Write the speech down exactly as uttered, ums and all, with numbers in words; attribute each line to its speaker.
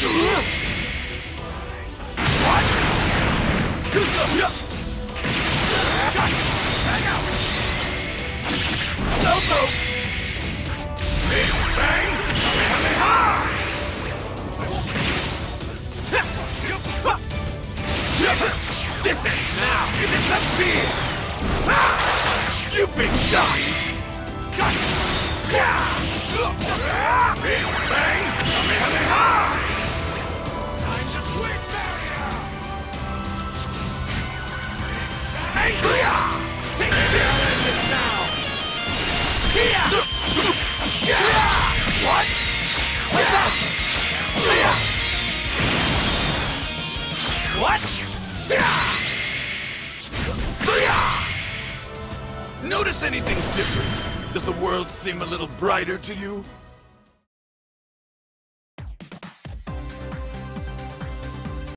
Speaker 1: What? Too slow! Got it! Hang out! No go! Big bang! Kamehameha! This ends now! You disappear! You big dummy! Got it! Big bang! Kamehameha! Time to quit barrier! Big bang! Take care of this now! What? What's that? What? Notice anything different? Does the world seem a little brighter to you?